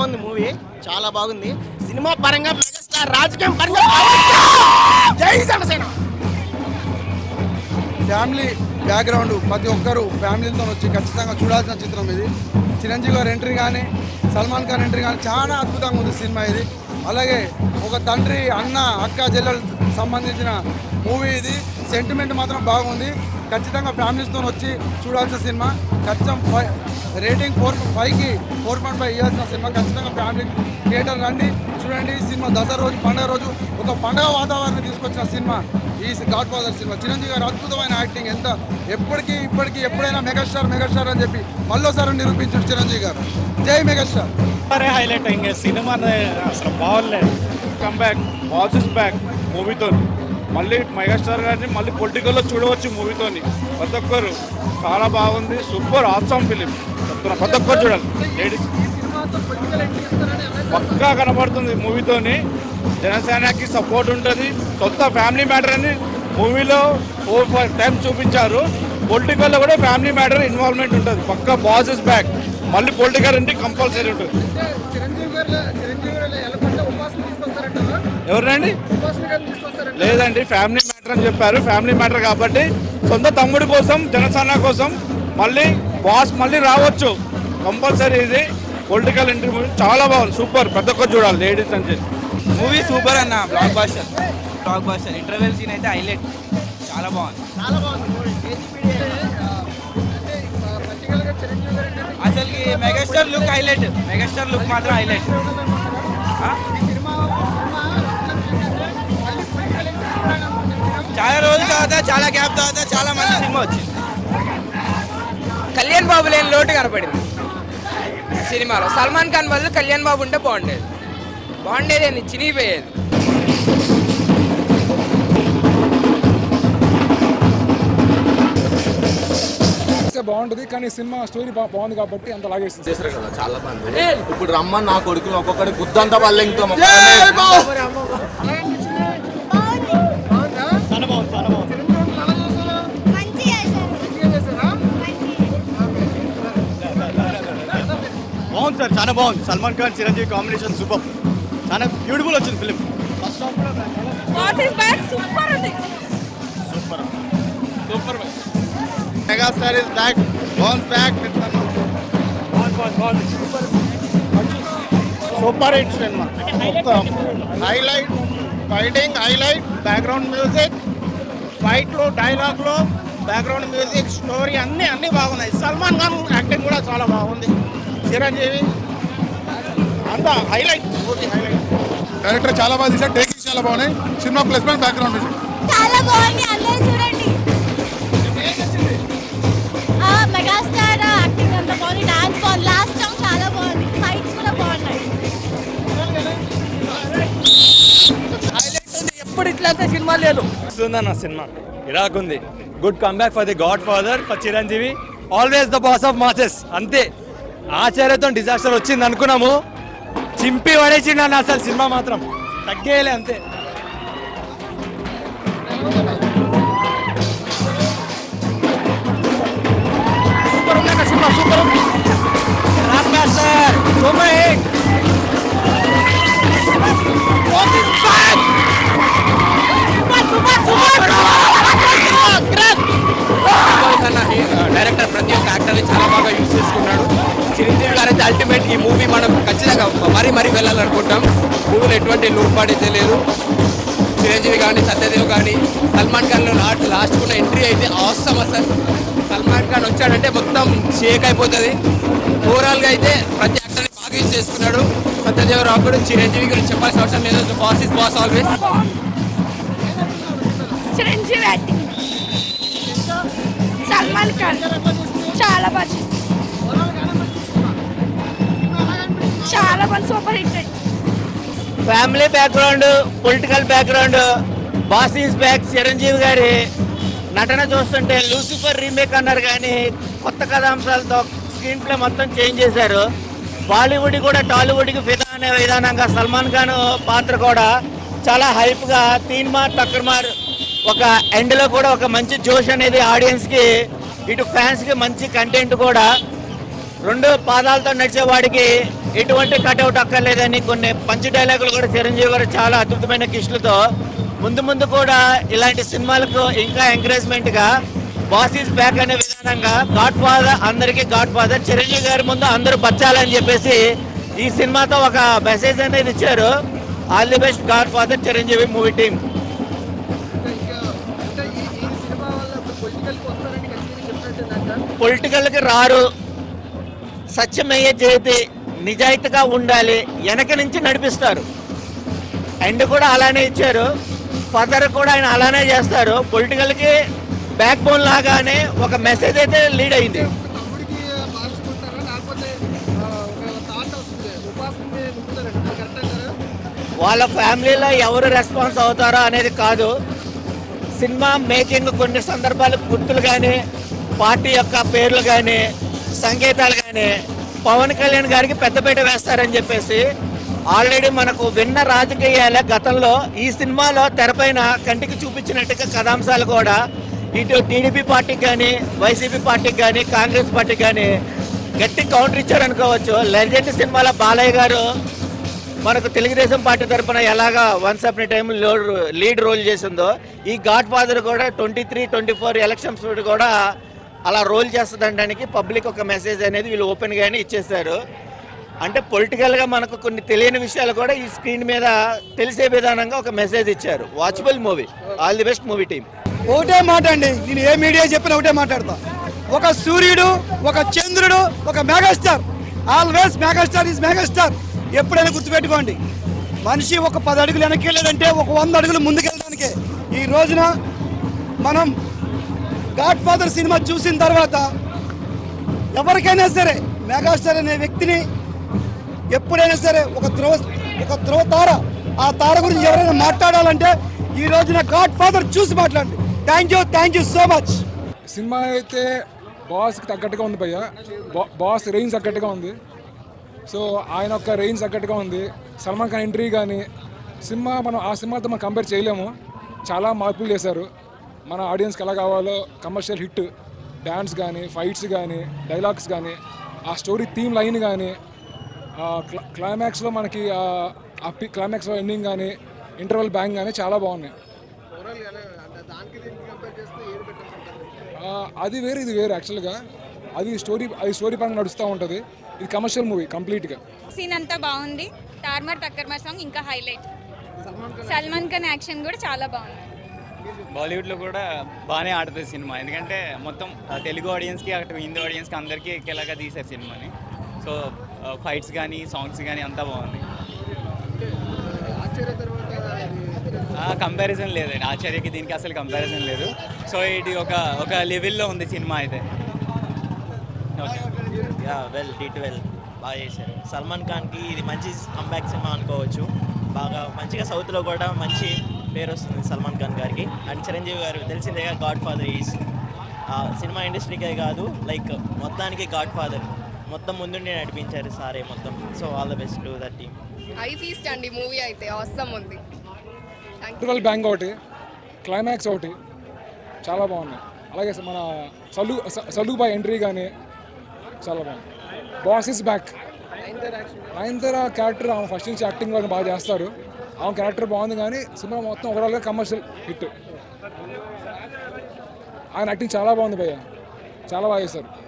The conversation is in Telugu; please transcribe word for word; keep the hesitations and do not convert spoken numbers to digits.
బాగుంది మూవీ, చాలా బాగుంది. సినిమా పరంగా మెగాస్టార్, రాజకీయం పరంగా జై జనసేన. ఫ్యామిలీ బ్యాక్గ్రౌండ్ ప్రతి ఒక్కరు ఫ్యామిలీతో వచ్చి ఖచ్చితంగా చూడాల్సిన చిత్రం ఇది. చిరంజీవి గారి ఎంట్రీ కానీ, సల్మాన్ ఖాన్ ఎంట్రీ కానీ చాలా అద్భుతంగా ఉంది సినిమా ఇది. అలాగే ఒక తండ్రి అన్న అక్క చెల్లెలు సంబంధించిన మూవీ ఇది. సెంటిమెంట్ మాత్రం బాగుంది. ఖచ్చితంగా ఫ్యామిలీస్తో వచ్చి చూడాల్సిన సినిమా. ఖచ్చితంగా ఫైవ్ రేటింగ్ ఫోర్ ఫైవ్కి ఫోర్ పాయింట్ ఫైవ్ ఇవ్వాల్సిన సినిమా. ఖచ్చితంగా ఫ్యామిలీ థియేటర్ రండి, చూడండి. సినిమా దసరా రోజు, పండుగ రోజు ఒక పండుగ వాతావరణం తీసుకొచ్చిన సినిమా ఈ గాడ్ ఫాదర్ సినిమా. చిరంజీవి గారు అద్భుతమైన యాక్టింగ్, ఎంత ఎప్పటికీ ఇప్పటికీ ఎప్పుడైనా మెగాస్టార్ మెగాస్టార్ అని చెప్పి మళ్ళోసారి నిరూపించారు చిరంజీవి గారు. జై మెగాస్టార్. హైలైట్ అయింది సినిమా, అసలు బాగోలేదు. Come back, boss is back మూవీతో. మళ్ళీ మెగాస్టార్ గారిని మళ్ళీ పొలిటికల్లో చూడవచ్చు మూవీతోని. ప్రతి ఒక్కరు చాలా బాగుంది, సూపర్ ఆసమ్ ఫిలిం చెప్తున్నా, ప్రతి ఒక్కరు చూడాలి. లేడీస్ పక్కా కనబడుతుంది మూవీతోని. జనసేనకి సపోర్ట్ ఉంటుంది. సొంత ఫ్యామిలీ మ్యాటర్ అని మూవీలో ఫోర్ ఫైవ్ టైమ్స్ చూపించారు. పొలిటికల్లో కూడా ఫ్యామిలీ మ్యాటర్ ఇన్వాల్వ్మెంట్ ఉంటుంది. పక్కా బాస్ ఇస్ బ్యాక్. మళ్ళీ పొలిటికల్ అంటే కంపల్సరీ ఉంటుంది. ఎవరండి? లేదండి, ఫ్యామిలీ మ్యాటర్ అని చెప్పారు. ఫ్యామిలీ మ్యాటర్ కాబట్టి సొంత తమ్ముడి కోసం, జనసేన కోసం మళ్ళీ బాస్ మళ్ళీ రావచ్చు కంపల్సరీ. ఇది పొలిటికల్ ఎంట్రీ మూవీ చాలా బాగుంది, సూపర్. ప్రతి ఒక్కరు చూడాలి లేడీస్ అని చెప్పి. మూవీ సూపర్ అన్న, blockbuster blockbuster interval scene అయితే హైలైట్, చాలా బాగుంది. అసలుకి megastar look highlight, megastar look మాత్రం హైలైట్. చాలా రోజుల తర్వాత, చాలా గ్యాప్ తర్వాత చాలా మంచి సినిమా వచ్చింది. కళ్యాణ్ బాబు లేని లోటు కనపడింది సినిమాలో. సల్మాన్ ఖాన్ బదులు కళ్యాణ్ బాబు ఉంటే బాగుండేది. బాగుండేది అని చినిగిపోయేది. బాగుంటుంది, కానీ సినిమా స్టోరీ బాగుంది కాబట్టి అంత లాగేస్తుంది. చేశారు కదా చాలా మంది. ఇప్పుడు రమ్మని నా కొడుకులు ఒక్కొక్కటి గుద్దంతా వాళ్ళ ఇంకా బాగుంది సార్, చాలా బాగుంది. సల్మాన్ ఖాన్ చిరంజీవి కాంబినేషన్ సూపర్, చాలా బ్యూటిఫుల్ వచ్చింది film. Super super. Megastar is back, bounce back. Super hit సినిమా. Highlight fighting, highlight background music, ఫైట్లు, డైలాగ్లు, బ్యాక్గ్రౌండ్ మ్యూజిక్, స్టోరీ అన్నీ అన్నీ బాగున్నాయి. సల్మాన్ ఖాన్ యాక్టింగ్ కూడా చాలా బాగుంది. చిరంజీవి అంతా హైలైట్, పూర్తి హైలైట్. డైరెక్టర్ చాలా బాగా తీశారు, టేకింగ్ చాలా బాగున్నాయి. Cinema plus point background music చాలా బాగుంది. అందరూ చూడండి. మెగాస్టార్ యాక్టింగ్ అంత బాగుంది, డాన్స్ బాగుంది, లాస్ట్ సాంగ్ చాలా బాగుంది, ఫైట్స్ కూడా బాగున్నాయి. ఎప్పుడు ఇట్లయితే సినిమా లేదు. వస్తుందన్న సినిమా ఇరాకుంది. Good comeback for the god father, for Chiranjeevi. Always the boss of masses. అంతే, ఆచార్యతో డిజాస్టర్ వచ్చింది అనుకున్నాము, చింపి పడేసిండు అసలు సినిమా మాత్రం తగ్గేయలే. అంతే. సూపర్ ఉంది సినిమా, సూపర్ ఉంది. Super hit. డైరెక్టర్ ప్రతి ఒక్క యాక్టర్ని చాలా బాగా యూజ్ చేసుకున్నాడు. చిరంజీవి గారు అయితే అల్టిమేట్ ఈ మూవీ మనం ఖచ్చితంగా మరీ మరీ వెళ్ళాలనుకుంటాం. మూవీలో ఎటువంటి లోటుపాటు లేదు. చిరంజీవి కానీ, సత్యదేవ్ కానీ, సల్మాన్ ఖాన్ లాస్ట్ లాస్ట్ కూడా ఎంట్రీ అయితే అవసరం. అసలు సల్మాన్ ఖాన్ వచ్చాడంటే మొత్తం షేక్ అయిపోతుంది. ఓవరాల్గా అయితే ప్రతి యాక్టర్ని బాగా యూజ్ చేసుకున్నాడు. సత్యదేవ్ రాకుడు, చిరంజీవి గురించి చెప్పాల్సిన అవసరం లేదు. Boss is boss always. Chiranjeevi acting, Salman Khan చాలా బాగా, చాలా బాగా super hit. Family background, political background, boss is back. Chiranjeevi గారి నటన చూస్తుంటే లూసిఫర్ రీమేక్ అన్నారు, కానీ కొత్త కథాంశాలతో స్క్రీన్ ప్లే మొత్తం చేంజ్ చేశారు. బాలీవుడ్ కూడా టాలీవుడ్కి ఫిదా అనే విధానంగా సల్మాన్ ఖాన్ పాత్ర కూడా చాలా హైప్గా, తీన్ మార్ టక్కర్ మార్, ఒక ఎండ్లో కూడా ఒక మంచి జోష్ అనేది ఆడియన్స్కి, ఇటు ఫ్యాన్స్కి మంచి కంటెంట్ కూడా. రెండు పాదాలతో నడిచేవాడికి ఎటువంటి కట్అవుట్ అక్కర్లేదని కొన్ని పంచ్ డైలాగులు కూడా చిరంజీవి గారు చాలా అద్భుతమైన కిష్లతో ముందు ముందు కూడా ఇలాంటి సినిమాలకు ఇంకా ఎంకరేజ్మెంట్గా బాస్ ఈజ్ బ్యాక్ అనే విధానంగా గాడ్ ఫాదర్ అందరికీ గాడ్ ఫాదర్ చిరంజీవి గారి ముందు అందరూ బచ్చాలని చెప్పేసి ఈ సినిమాతో ఒక మెసేజ్ అనేది ఇచ్చారు. All the best god father Chiranjeevi movie team. పొలిటికల్కి రారు, సత్యమయ్యే చేతి నిజాయితీగా ఉండాలి, వెనక నుంచి నడిపిస్తారు. ఎండ్ కూడా అలానే ఇచ్చారు, ఫర్దర్ కూడా ఆయన అలానే చేస్తారు. పొలిటికల్కి బ్యాక్ బోన్ లాగానే ఒక మెసేజ్ అయితే లీడ్ అయింది. వాళ్ళ ఫ్యామిలీలో ఎవరు రెస్పాన్స్ అవుతారో అనేది కాదు, సినిమా మేకింగ్ కొన్ని సందర్భాలు గుర్తులు కానీ పార్టీ యొక్క పేర్లు కానీ సంకేతాలు కానీ పవన్ కళ్యాణ్ గారికి పెద్దపీట వేస్తారని చెప్పేసి ఆల్రెడీ మనకు విన్న రాజకీయాల గతంలో ఈ సినిమాలో తెరపైన కంటికి చూపించినట్టుగా కథాంశాలు కూడా ఇటు టీడీపీ పార్టీకి కానీ వైసీపీ పార్టీకి కానీ కాంగ్రెస్ పార్టీకి కానీ గట్టి కౌంటర్ ఇచ్చారనుకోవచ్చు. లెజెండ్ సినిమాలో బాలయ్య గారు మనకు తెలుగుదేశం పార్టీ తరఫున ఎలాగా once up time lead role చేసిందో ఈ గాడ్ ఫాదర్ కూడా twenty three twenty four elections కూడా అలా రోల్ చేస్తుందనడానికి పబ్లిక్ ఒక మెసేజ్ అనేది వీళ్ళు ఓపెన్గానే ఇచ్చేశారు. అంటే పొలిటికల్గా మనకు కొన్ని తెలియని విషయాలు కూడా ఈ స్క్రీన్ మీద తెలిసే విధానంగా ఒక మెసేజ్ ఇచ్చారు. Watchable movie. All the best movie team. ఒకటే మాట అండి, నేను ఏ మీడియా చెప్పినా ఒకటే మాట్లాడతా. ఒక సూర్యుడు, ఒక చంద్రుడు, ఒక megastar. Always megastar is megastar. ఎప్పుడైనా గుర్తుపెట్టుకోండి, మనిషి ఒక పది అడుగులు వెనక్కి వెళ్ళాడంటే ఒక వంద అడుగులు ముందుకెళ్ళడానికే. ఈ రోజున మనం గాడ్ ఫాదర్ సినిమా చూసిన తర్వాత ఎవరికైనా సరే మెగాస్టార్ అనే వ్యక్తిని ఎప్పుడైనా సరే ఒక ధ్రువ ఒక ధ్రువ తార, ఆ తార గురించి ఎవరైనా మాట్లాడాలంటే ఈ రోజున గాడ్ ఫాదర్ చూసి మాట్లాడండి. Thank you thank you so much. Cinema అయితే బాస్కి తగ్గట్టుగా ఉంది భయ్య. బా- బాస్ రేంజ్ తగ్గట్టుగా ఉంది. సో ఆయన యొక్క రేంజ్ తగ్గట్టుగా ఉంది. సల్మాన్ ఖాన్ ఎంట్రీ కానీ సినిమా మనం ఆ సినిమాతో మనం కంపేర్ చేయలేము. చాలా మార్పులు చేశారు. మన ఆడియన్స్కి ఎలా కావాలో కమర్షియల్ హిట్, డ్యాన్స్ కానీ ఫైట్స్ కానీ డైలాగ్స్ కానీ ఆ స్టోరీ థీమ్ లైన్ కానీ క్లైమాక్స్లో మనకి ఆ క్లైమాక్స్లో ఎండింగ్ కానీ ఇంటర్వల్ బ్యాంగ్ కానీ చాలా బాగున్నాయి. అది వేరు ఇది వేరు. యాక్చువల్గా అది స్టోరీ అది స్టోరీ పరంగా నడుస్తూ ఉంటుంది. ఇది కమర్షియల్ మూవీ కంప్లీట్గా. సీన్ అంతా బాగుంది. టార్మర్ టక్కర్మర్ సాంగ్ ఇంకా హైలైట్. సల్మాన్ ఖాన్ యాక్షన్ కూడా చాలా బాగుంది. బాలీవుడ్లో కూడా బాగానే ఆడుతుంది సినిమా, ఎందుకంటే మొత్తం తెలుగు ఆడియన్స్కి అటు హిందీ ఆడియన్స్కి అందరికీ ఎక్కేలాగా తీశారు సినిమాని. సో ఫైట్స్ కానీ సాంగ్స్ కానీ అంతా బాగుంది. కంపారిజన్ లేదండి, ఆచార్యకి దీనికి అసలు కంపారిజన్ లేదు. సో ఇది ఒక ఒక లెవెల్లో ఉంది సినిమా అయితే. యా వెల్ డిట్ వెల్ బాగా చేశారు. సల్మాన్ ఖాన్కి ఇది మంచి కంబ్యాక్ సినిమా అనుకోవచ్చు. బాగా మంచిగా సౌత్లో కూడా మంచి పేరు వస్తుంది సల్మాన్ ఖాన్ గారికి. అండ్ చిరంజీవి గారు తెలిసిందేగా గాడ్ ఫాదర్ ఈజ్ సినిమా ఇండస్ట్రీకే కాదు లైక్ మొత్తానికి గాడ్ ఫాదర్. మొత్తం ముందుండి నడిపించారు సారే మొత్తం. So all the best to that team. Eye feast అండి మూవీ అయితే ఆసమ్ ఉంది. ఇంటర్వల్ బ్యాంగ్ ఒకటి, క్లైమాక్స్ ఒకటి చాలా బాగున్నాయి. అలాగే మన సలు సలుబాయ్ ఎంట్రీ కానీ చాలా బాగుంది. Boss is back. Nayanthara character ఆమె ఫస్ట్ నుంచి యాక్టింగ్ వాళ్ళు బాగా చేస్తారు. ఆమె క్యారెక్టర్ బాగుంది కానీ సినిమా మొత్తం ఓవరాల్గా కమర్షియల్ హిట్. ఆయన యాక్టింగ్ చాలా బాగుంది భయ్య, చాలా బాగా చేశారు.